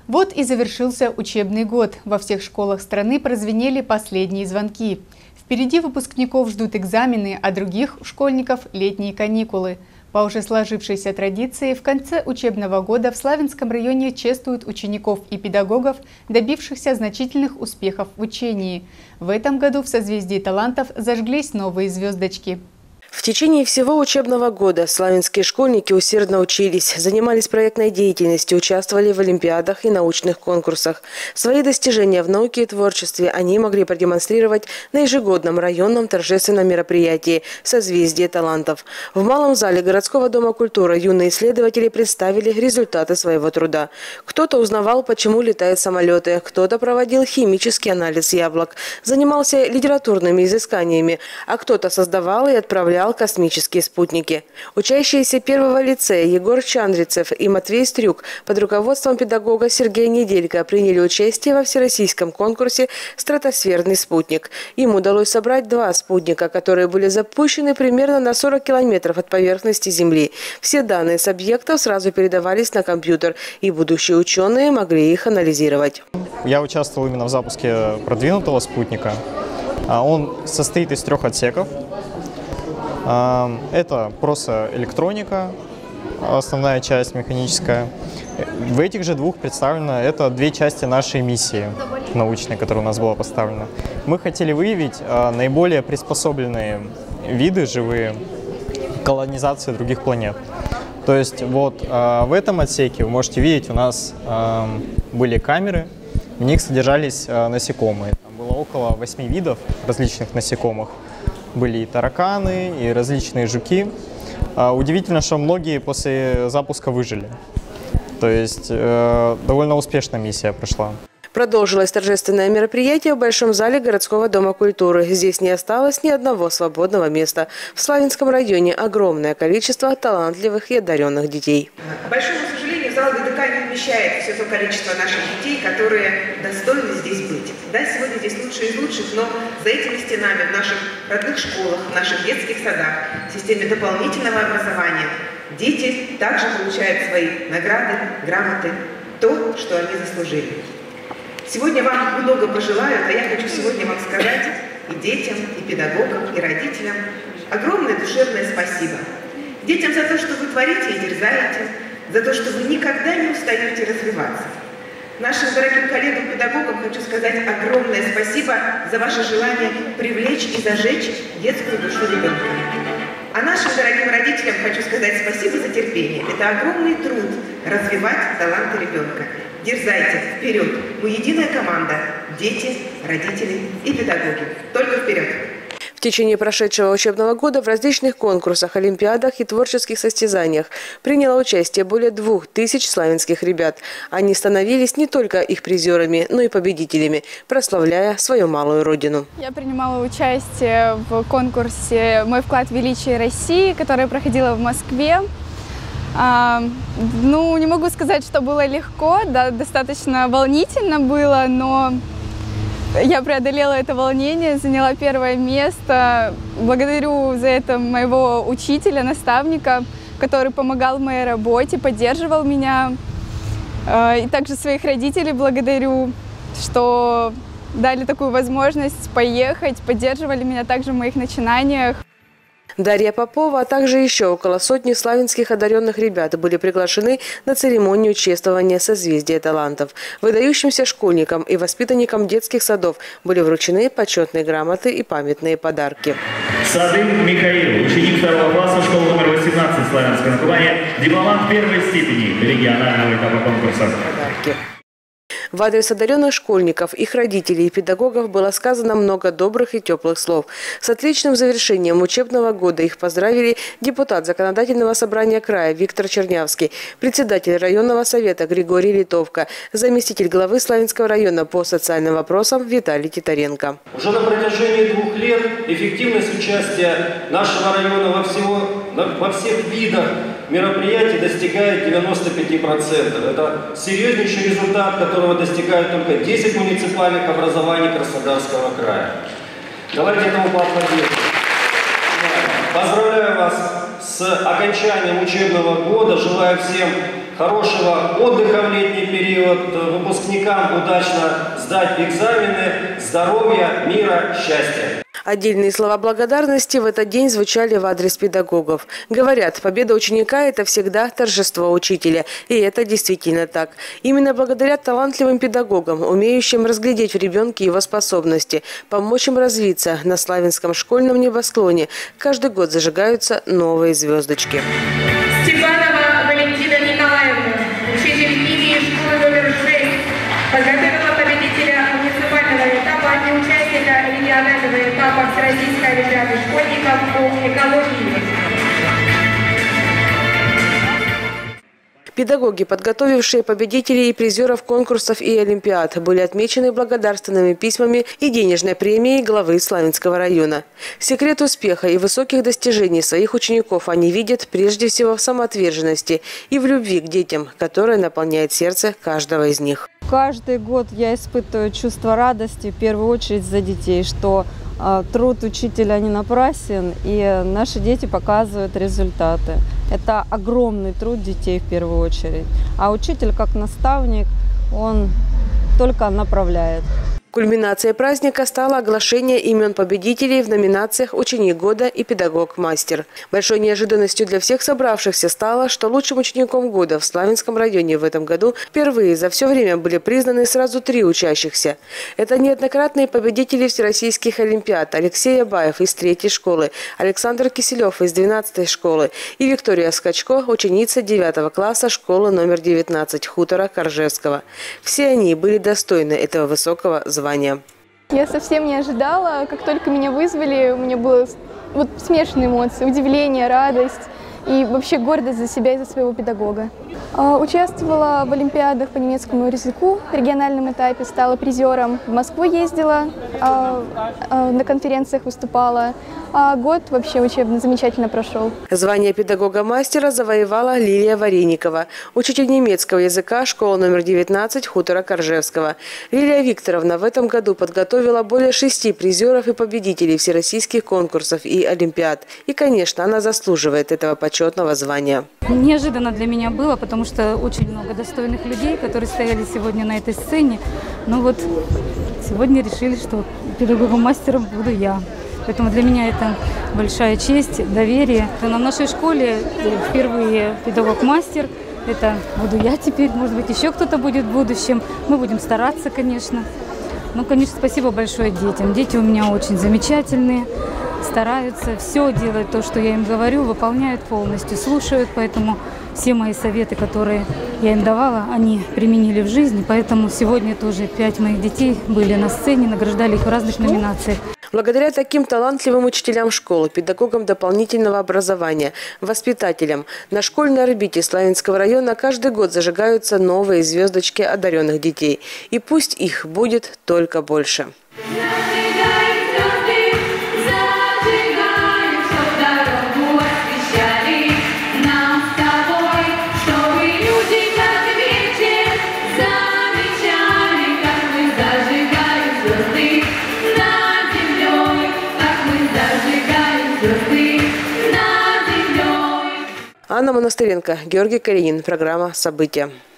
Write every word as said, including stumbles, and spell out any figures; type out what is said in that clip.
Вот и завершился учебный год. Во всех школах страны прозвенели последние звонки. Впереди выпускников ждут экзамены, а других школьников – летние каникулы. По уже сложившейся традиции, в конце учебного года в Славянском районе чествуют учеников и педагогов, добившихся значительных успехов в учении. В этом году в созвездии талантов зажглись новые звездочки. В течение всего учебного года славянские школьники усердно учились, занимались проектной деятельностью, участвовали в олимпиадах и научных конкурсах. Свои достижения в науке и творчестве они могли продемонстрировать на ежегодном районном торжественном мероприятии «Созвездие талантов». В малом зале городского дома культуры юные исследователи представили результаты своего труда. Кто-то узнавал, почему летают самолеты, кто-то проводил химический анализ яблок, занимался литературными изысканиями, а кто-то создавал и отправлял космические спутники. Учащиеся первого лицея Егор Чандрицев и Матвей Стрюк под руководством педагога Сергея Неделько приняли участие во всероссийском конкурсе «Стратосферный спутник». Им удалось собрать два спутника, которые были запущены примерно на сорок километров от поверхности Земли. Все данные с объектов сразу передавались на компьютер, и будущие ученые могли их анализировать. Я участвовал именно в запуске продвинутого спутника. Он состоит из трех отсеков. Это просто электроника, основная часть механическая. В этих же двух представлено, это две части нашей миссии научной, которая у нас была поставлена. Мы хотели выявить наиболее приспособленные виды живые к колонизации других планет. То есть вот в этом отсеке вы можете видеть, у нас были камеры, в них содержались насекомые. Там было около восьми видов различных насекомых. Были и тараканы, и различные жуки. Удивительно, что многие после запуска выжили. То есть э, довольно успешная миссия прошла. Продолжилось торжественное мероприятие в Большом зале городского дома культуры. Здесь не осталось ни одного свободного места. В Славянском районе огромное количество талантливых и одаренных детей. К большому сожалению, зал ГДК не вмещает все то количество наших детей, которые достойны здесь быть. Да, сегодня здесь лучшие из лучших, но за этими стенами, в наших родных школах, в наших детских садах, в системе дополнительного образования, дети также получают свои награды, грамоты, то, что они заслужили. Сегодня вам много пожелают, а я хочу сегодня вам сказать и детям, и педагогам, и родителям огромное душевное спасибо. Детям за то, что вы творите и дерзаете, за то, что вы никогда не устаете развиваться. Нашим дорогим коллегам-педагогам хочу сказать огромное спасибо за ваше желание привлечь и зажечь детскую душу ребенка. А нашим дорогим родителям хочу сказать спасибо за терпение. Это огромный труд развивать таланты ребенка. Дерзайте, вперед! Мы единая команда. Дети, родители и педагоги. Только вперед! В течение прошедшего учебного года в различных конкурсах, олимпиадах и творческих состязаниях приняло участие более двух тысяч славянских ребят. Они становились не только их призерами, но и победителями, прославляя свою малую родину. Я принимала участие в конкурсе «Мой вклад в величие России», которая проходила в Москве. А, ну, не могу сказать, что было легко, да, достаточно волнительно было, но я преодолела это волнение, заняла первое место. Благодарю за это моего учителя, наставника, который помогал в моей работе, поддерживал меня. И также своих родителей благодарю, что дали такую возможность поехать, поддерживали меня также в моих начинаниях. Дарья Попова, а также еще около сотни славянских одаренных ребят были приглашены на церемонию чествования созвездия талантов. Выдающимся школьникам и воспитанникам детских садов были вручены почетные грамоты и памятные подарки. Садым Михаил, ученик второго класса школы номер восемнадцать Славянска на Кубани, дипломант первой степени регионального этапа конкурса. Подарки. В адрес одаренных школьников, их родителей и педагогов было сказано много добрых и теплых слов. С отличным завершением учебного года их поздравили депутат Законодательного собрания края Виктор Чернявский, председатель районного совета Григорий Литовка, заместитель главы Славянского района по социальным вопросам Виталий Титаренко. Уже на протяжении двух лет эффективность участия нашего района во, всего, во всех видах мероприятий достигает девяноста пяти процентов. Это серьезнейший результат, которого достигают только десять муниципальных образований Краснодарского края. Давайте этому поаплодируем. Поздравляю вас с окончанием учебного года. Желаю всем хорошего отдыха в летний период, выпускникам удачно сдать экзамены, здоровья, мира, счастья. Отдельные слова благодарности в этот день звучали в адрес педагогов. Говорят, победа ученика – это всегда торжество учителя. И это действительно так. Именно благодаря талантливым педагогам, умеющим разглядеть в ребенке его способности, помочь им развиться, на Славянском школьном небосклоне каждый год зажигаются новые звездочки. Степанова Валентина Николаевна, учитель химии школы номер шесть, подготовила победителя муниципального этапа и участника регионального этапа Всероссийской олимпиады школьников по экологии. Педагоги, подготовившие победителей и призеров конкурсов и олимпиад, были отмечены благодарственными письмами и денежной премией главы Славянского района. Секрет успеха и высоких достижений своих учеников они видят прежде всего в самоотверженности и в любви к детям, которая наполняет сердце каждого из них. Каждый год я испытываю чувство радости, в первую очередь за детей, что э, труд учителя не напрасен, и наши дети показывают результаты. Это огромный труд детей в первую очередь. А учитель, как наставник, он только направляет. Кульминацией праздника стало оглашение имен победителей в номинациях «Ученик года» и «Педагог-мастер». Большой неожиданностью для всех собравшихся стало, что лучшим учеником года в Славянском районе в этом году впервые за все время были признаны сразу три учащихся. Это неоднократные победители всероссийских олимпиад: Алексей Абаев из третьей школы, Александр Киселев из двенадцатой школы и Виктория Скачко, ученица девятого класса школы номер девятнадцать хутора Коржевского. Все они были достойны этого высокого звания. Я совсем не ожидала. Как только меня вызвали, у меня было вот смешанные эмоции: удивление, радость и вообще гордость за себя и за своего педагога. Участвовала в олимпиадах по немецкому языку в региональном этапе, стала призером. В Москву ездила, на конференциях выступала. А год вообще учебно замечательно прошел. Звание педагога-мастера завоевала Лилия Вареникова, учитель немецкого языка, школа номер девятнадцать хутора Коржевского. Лилия Викторовна в этом году подготовила более шести призеров и победителей всероссийских конкурсов и олимпиад. И, конечно, она заслуживает этого почетного звания. Неожиданно для меня было, потому что очень много достойных людей, которые стояли сегодня на этой сцене. Но вот сегодня решили, что педагогом-мастером буду я. Поэтому для меня это большая честь, доверие. На нашей школе впервые педагог-мастер. Это буду я теперь, может быть, еще кто-то будет в будущем. Мы будем стараться, конечно. Ну, конечно, спасибо большое детям. Дети у меня очень замечательные, стараются, все делают то, что я им говорю, выполняют полностью, слушают. Поэтому все мои советы, которые я им давала, они применили в жизни. Поэтому сегодня тоже пять моих детей были на сцене, награждали их в разных номинациях. Благодаря таким талантливым учителям школы, педагогам дополнительного образования, воспитателям, на школьной орбите Славянского района каждый год зажигаются новые звездочки одаренных детей. И пусть их будет только больше. Анна Монастыренко, Георгий Калинин. Программа «События».